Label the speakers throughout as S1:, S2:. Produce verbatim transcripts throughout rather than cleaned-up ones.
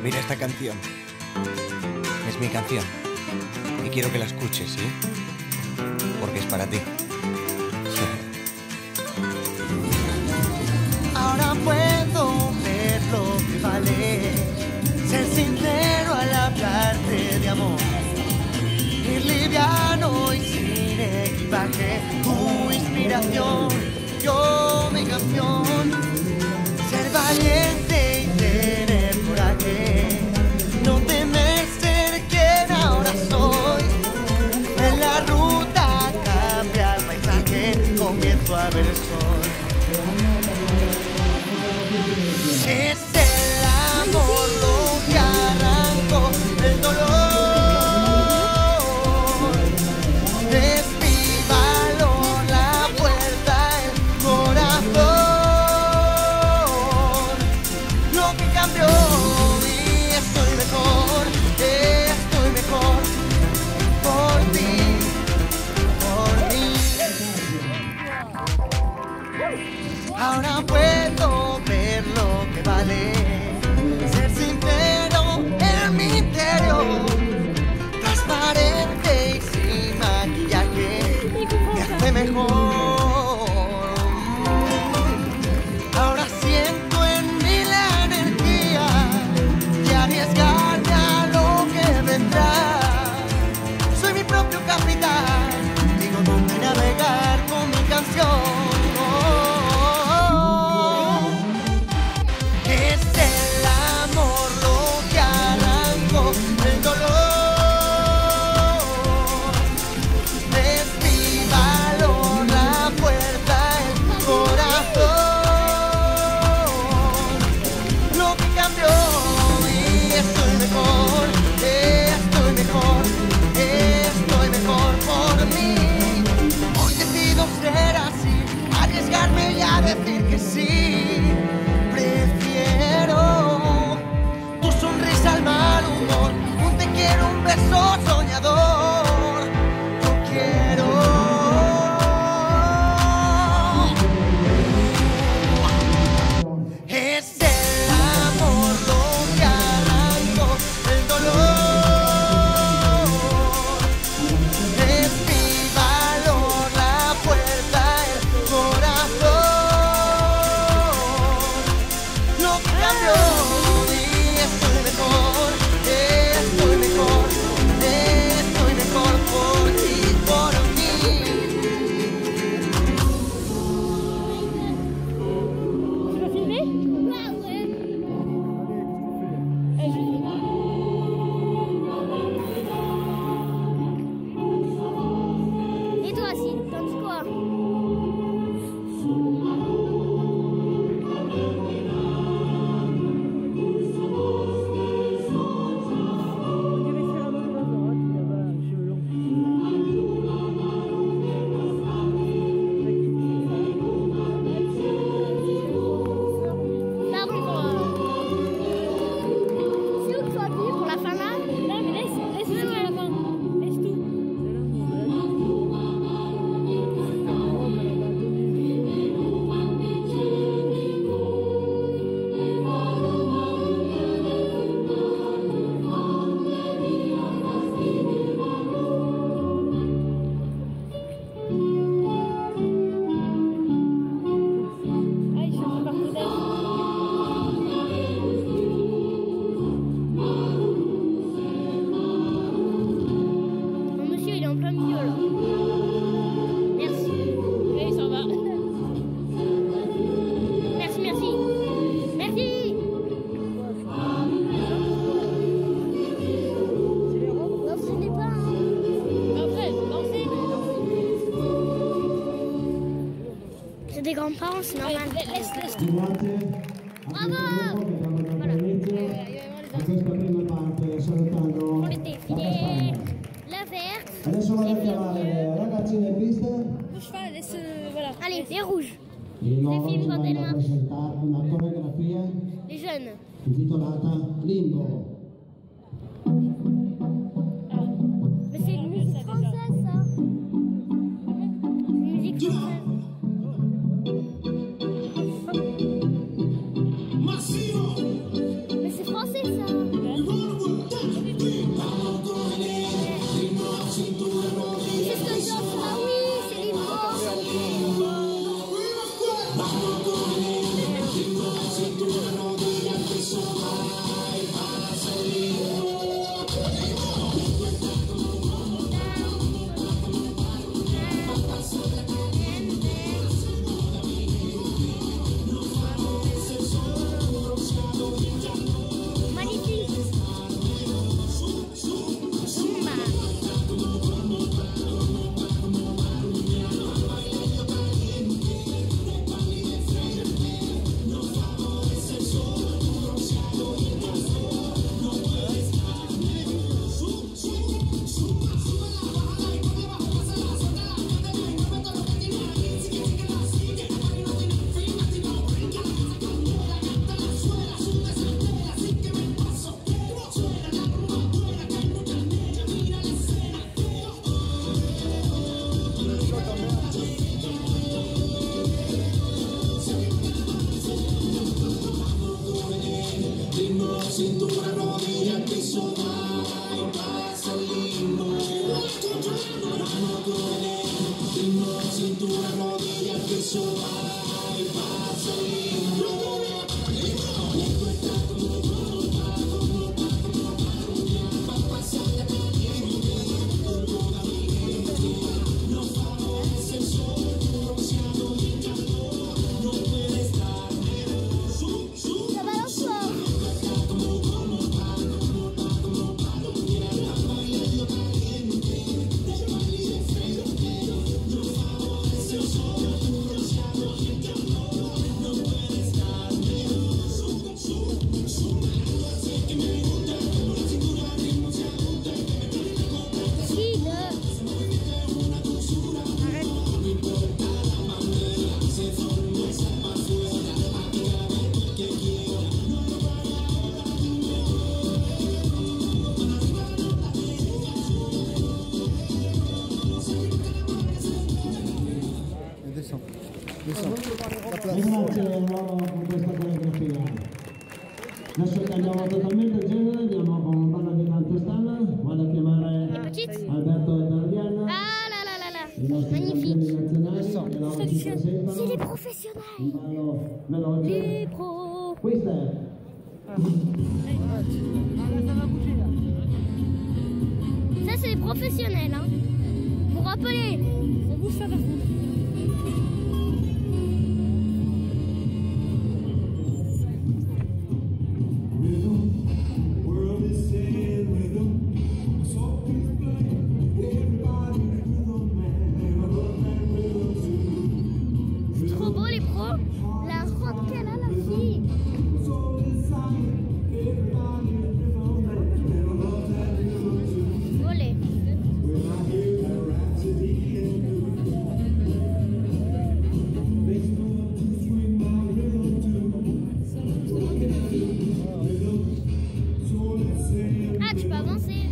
S1: Mira esta canción. Es mi canción. Y quiero que la escuches, ¿sí? Porque es para ti.
S2: Ahora puedo ver lo que vale ser sincero al hablarte de amor. Ir liviano y sin equipaje, tu inspiración, yo mi campeón. Ser valiente y tener coraje, no temer ser quien ahora soy. En la ruta cambia el paisaje, comienzo a ver el sol. Es el amor lo que arrancó el dolor. Es mi valor, la puerta, el corazón. Lo que cambió y estoy mejor, estoy mejor por ti, por mí. Ahora puedo ver lo que vale ser sincero en mi interior, transparente y sin maquillaje, me hace mejor. Ahora siento en mí la energía de arriesgarme a lo que vendrá. Soy mi propio capitán, digo dónde navegar con mi canción. Decir que sí, prefiero tu sonrisa al mal humor, un te quiero, un beso soñador. Yo quiero es el amor lo que arrancó el dolor. Es mi valor, la puerta, el corazón.
S3: Des grands-parents, c'est normal.
S4: Laisse, laisse.
S3: Bravo!
S4: Voilà.
S5: Questa prima parte salutando
S3: Pour les défilés, la verte.
S5: Adesso vado a chiamare le ragazzine in pista.
S4: Bouge pas, laisse. euh, Voilà.
S3: Allez, les rouges.
S5: Il loro
S3: film
S5: ci
S3: quand elle
S5: vanno a
S3: marche.
S5: presentare una coreografia
S3: Les jeunes.
S5: intitolata Limbo.
S3: Mais c'est une musique française, ça. Une musique française. Mais c'est français, ça.
S5: Grazie Loro con questa coreografia. Adesso cambiamo totalmente il genere, andiamo con un ballo di canto standard, vado a chiamare Alberto e Dardiana,
S3: Ah là là là là.
S5: i nostri campioni nazionali che loro ci presentano.
S3: C'est les
S5: Un
S3: professionnels.
S5: ballo veloce.
S3: Les pros.
S5: Questa è
S3: Ça, c'est les professionnels. Hein. Pour rappeler.
S4: Ça bouge ça par contre.
S3: C'est trop beau, les pros. La robe qu'elle a, la fille. Olé. Ah, tu peux avancer.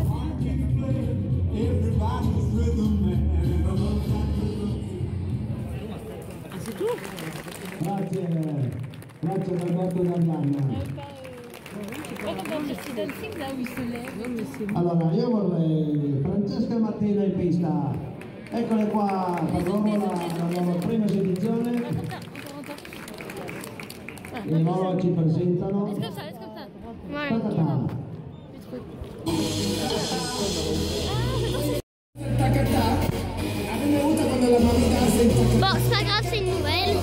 S4: Ah, c'est tout.
S5: grazie, grazie ad Alberto e Dardiana.
S4: C'est pas comme dans le petit dancing là où il se lève. Non, mais c'est bon.
S5: Allora, io vorrei Francesca Martina in pista. Eccole qua per loro la, la loro prima esibizione.
S4: Encore, encore.
S5: E loro ci presentano.
S4: Laisse comme ça, laisse comme ça.
S3: Voilà.
S5: Ta-ta-ta.
S3: Bon, c'est pas grave, c'est une nouvelle.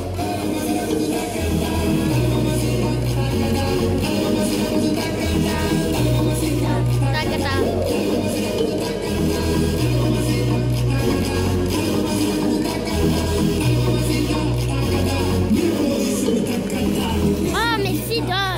S3: Tacata. Oh, mais si, deux.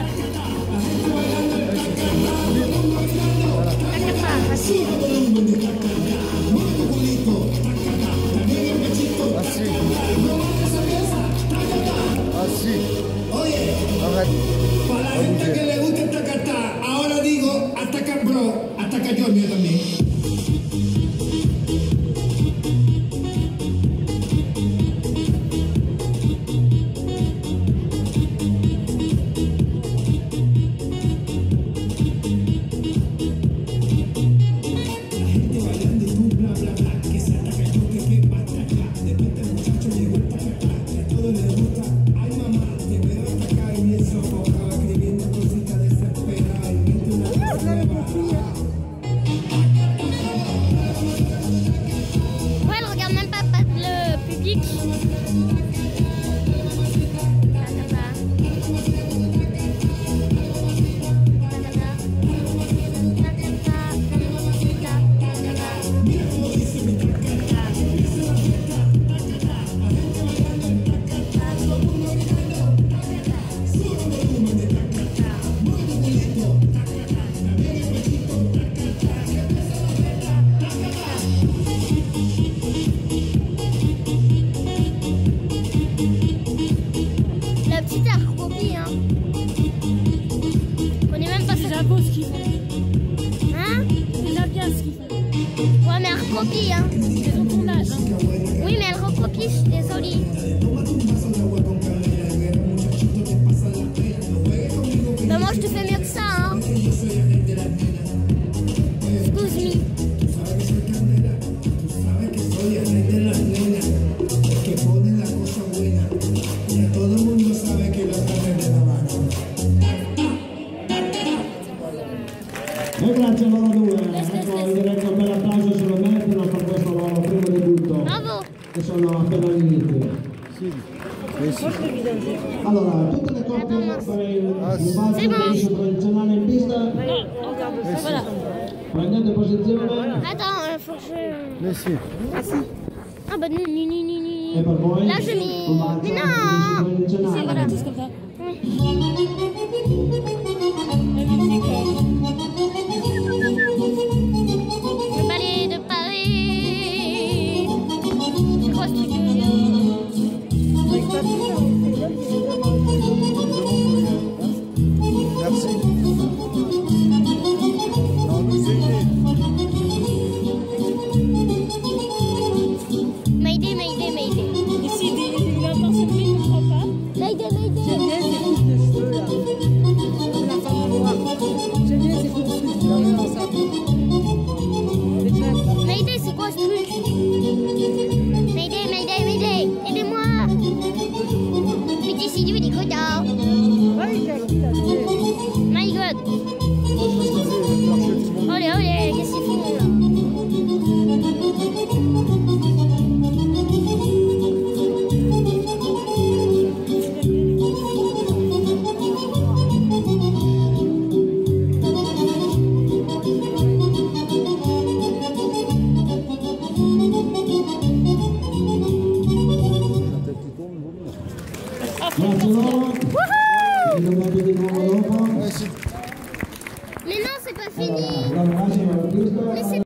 S6: Para la gente que le gusta esta carta, ahora digo, ataca bro, ataca yo el mío también. La gente bailando y tú bla bla bla, que se ataca yo, que que va a atacar. De repente el muchacho llegó el tacatá, que a todos les gusta.
S3: petit air copie, hein. On est même pas
S4: C'est déjà beau ce qu'ils font.
S3: Hein?
S4: C'est déjà bien ce qu'ils font.
S3: Ouais, mais elle recopie, hein.
S4: Ils ont ton âge, hein.
S3: Oui, mais elle recopie, je suis désolée. Bah, moi, je te fais mieux que ça, hein. Excuse me.
S5: E grazie a loro due, ecco, direi che un bel applauso se lo meritano per questo loro primo debutto,
S3: Bravo.
S5: che sono appena all'inizio. Allora, tutte le coppie per il balzo tradizionale in pista,
S4: Voilà.
S5: prendete posizione
S3: Attends, il faut que je...
S7: Monsieur.
S3: Ah bah non, non, non, non,
S5: e per
S3: non.
S5: voi
S3: Là, je mets...
S5: un balzo
S3: Mais non.
S5: tradizionale.
S3: Voilà.
S4: Tous comme ça.
S3: Oui.
S4: La musique.
S3: Le ballet de Paris. C'est quoi ce truc?
S7: Merci. Non, nous aider.
S3: Mayday, Mayday, Mayday.
S4: Et si il a pas ce bruit, il ne comprend pas.
S3: Mayday, Mayday.
S8: J'aime bien ces coupes de cheveux là. Comme la femme noire. J'aime bien ces coupes de cheveux qui arrivent dans ça.
S3: Mayday, c'est quoi ce truc? Mayday, Mayday, Mayday. Aidez-moi. Petit si du coda. My God. Olé, olé, qu'est-ce qu'ils font là?
S5: Grazie loro, ci dovete di nuovo dopo.
S3: Mais non, c'est pas
S5: Allora,
S3: fini.
S5: la prossima pista.
S3: Laissez-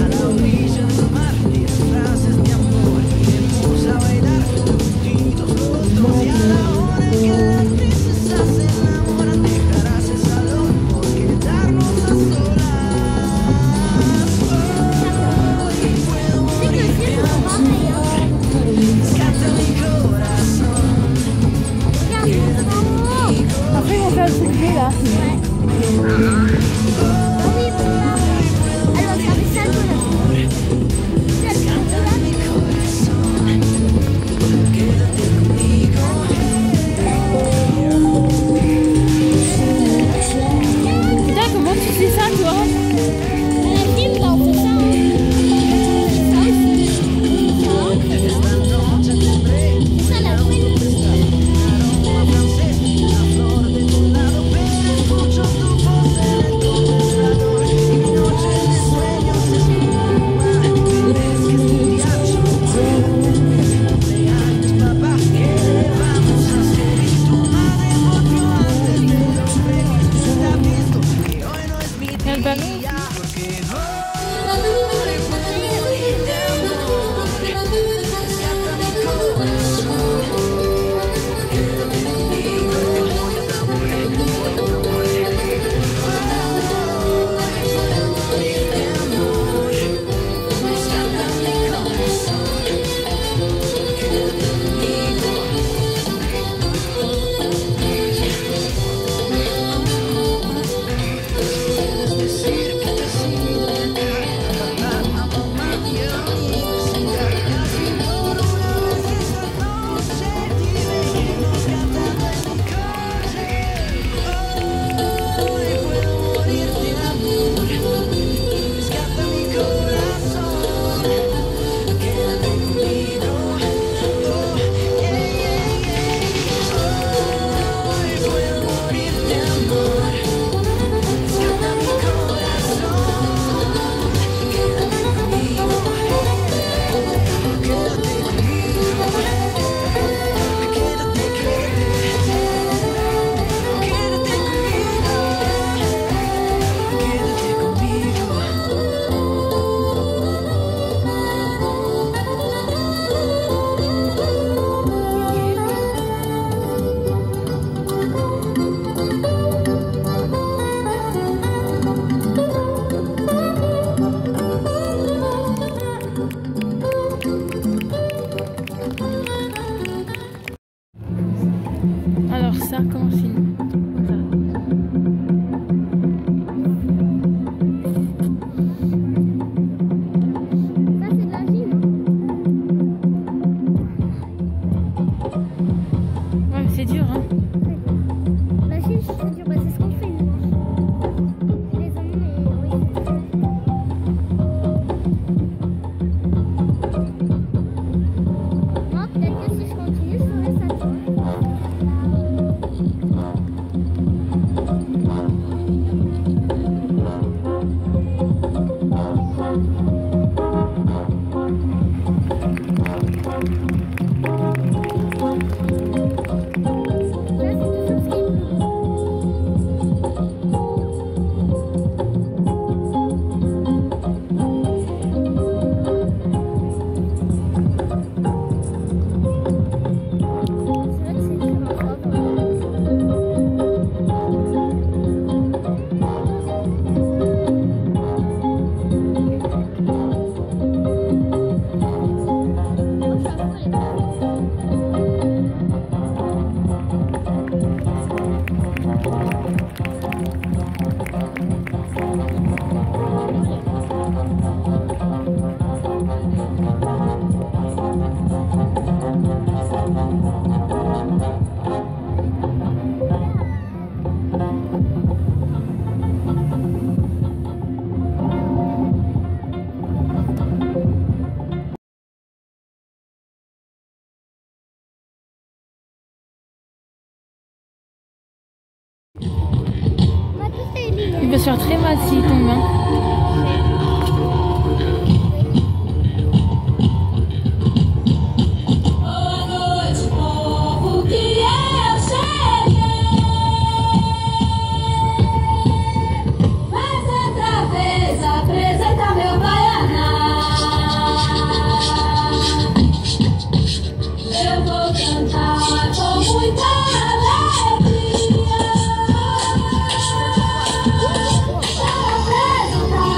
S2: Frases de amor, que vamos a bailar juntitos.
S4: Il va se faire très mal s'il tombe. Hein.
S9: Surpresa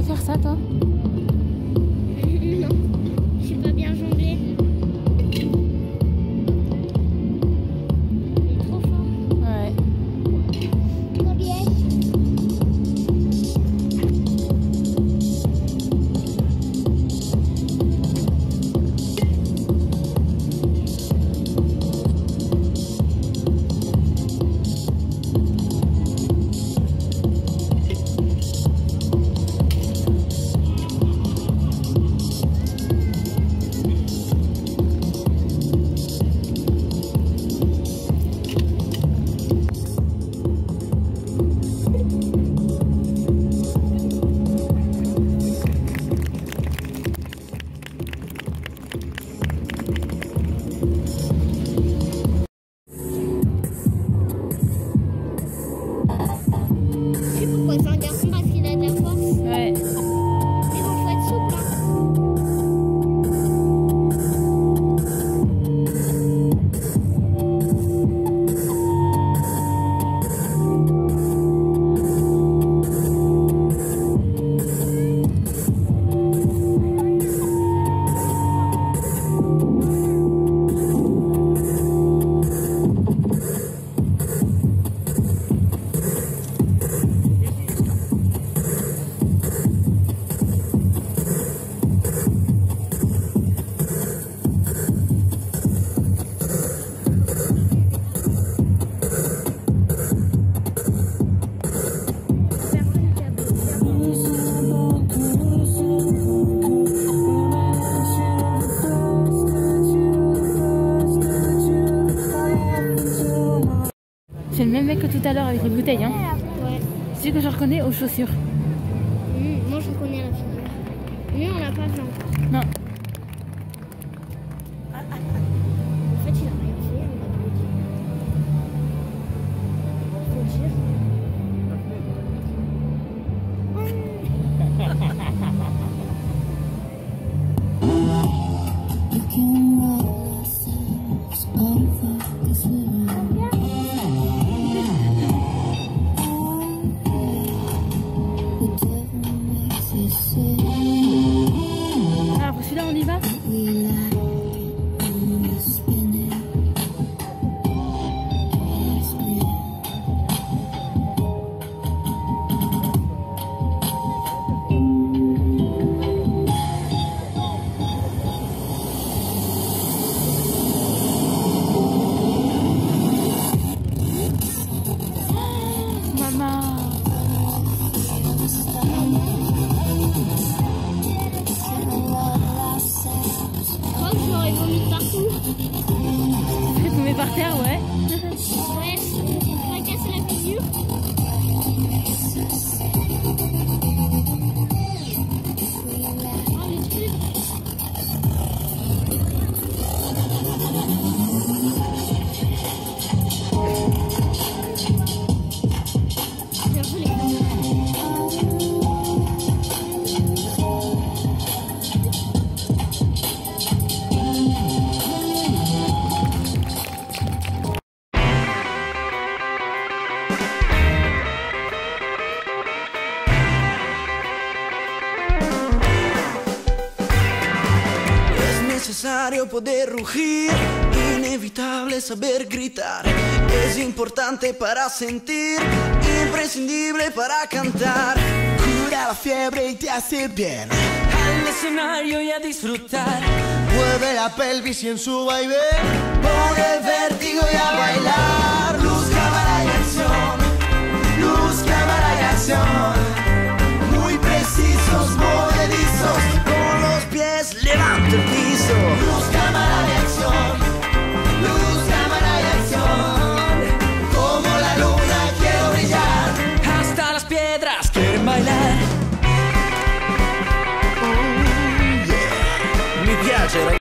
S4: sais faire ça, toi?
S3: Non, je sais pas bien jongler. Il est trop fort.
S4: Ouais.
S3: Combien? C'est un garçon parce qu'il a de la force.
S4: Ouais.
S3: Mais bon, faut être souple.
S4: C'est le même mec que tout à l'heure avec les bouteilles, hein.
S3: Ouais.
S4: Celui que je reconnais aux chaussures.
S3: Mmh, moi, je reconnais la figure. Lui, on l'a pas vu encore.
S4: Non.
S3: En fait, il a rien fait, on va pas le dire. Faut le dire.
S4: Alors pour celui-là, on y va? Par terre, ouais.
S3: Ouais, on va casser la figure. Oh, les trucs. J'avoue, les
S2: necesario poder rugir, inevitable saber gritar, es importante para sentir, imprescindible para cantar, cura la fiebre y te hace bien, al escenario y a disfrutar, mueve la pelvis y en su vaivén, pone el vértigo y a bailar, luz, cámara y acción, luz, cámara y acción, muy precisos, movedizos, con los pies levanta el piso, luz, cámara y acción, luz, cámara y acción, como la luna quiero brillar, hasta las piedras quieren bailar. Oh, yeah. Mi piace,